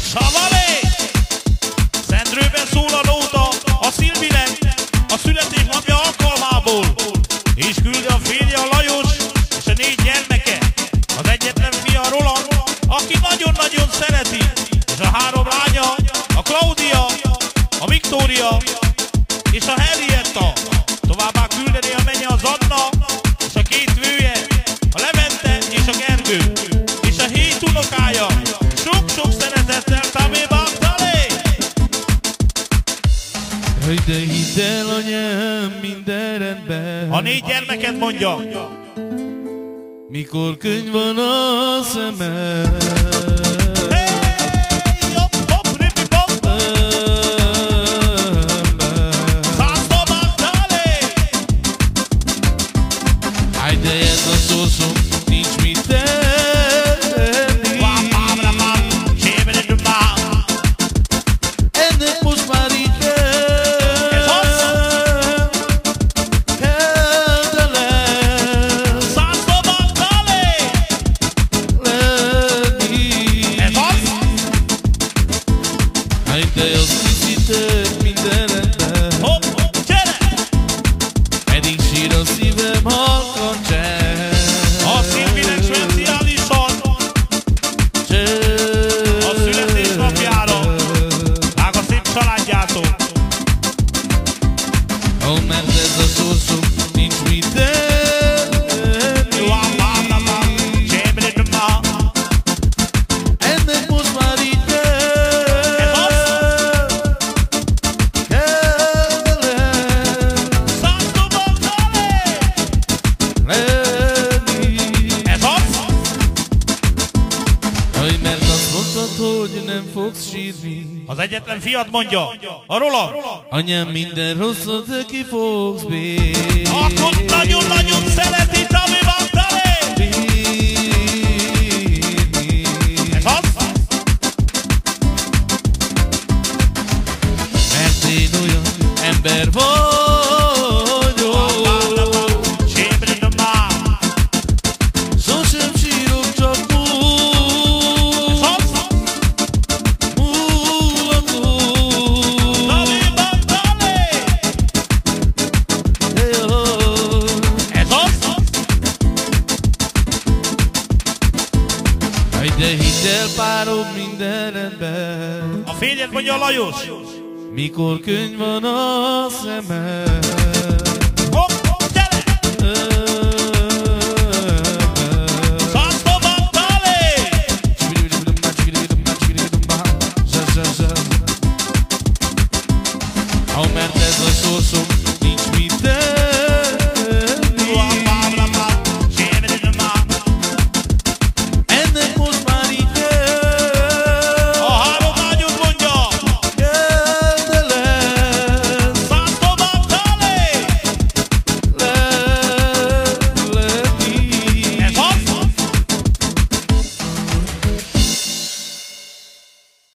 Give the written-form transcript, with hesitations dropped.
Savalé! Szendrőben szól a nóta a Szilvinek a születésnapja alkalmából. És küldi a férje a Lajos és a 4 gyermeke. Az egyetlen fia a Roland, aki nagyon-nagyon szereti. És a 3 lánya, a Claudia, a Viktória és a Henrietta. Továbbá küldeni a menye az Anna és a 2 vője, a Levente és a Gergő. És a 7 unokája. Sok-sok szeretettel Tabé Bagdalé! Hogy de hidd el, anyám, minden rendben. A 4 gyermeket mondja. Mikor könyv van a szemem. De ez a szószom, nincs mit tenni. Ennek most már így kell de lesz lenni. De azt hiszitek, minden rendben. Pedig sír a szívem, halkan csend. A Szilvinek speciálisan a születésnapjára. Vág a szép családjától. Mert ez a szószom, nincs mit tenni. Ennek most már így mert azt mondtad, hogy nem fogsz sírni. Az egyetlen fiat mondja, a Roland. Anyám, minden rosszat neki fogsz bírni. Akkor nagyon-nagyon szereti Tabé Bagdalé. Ez az? Mert én olyan ember vagyok. Sosem sírok, csak de hidd el, párom, minden rendben. A férjed mondja a Lajos. Mikor könyv van a szemem. Hopp, gyere! Százba Bagdalé! Mert ez a szószom,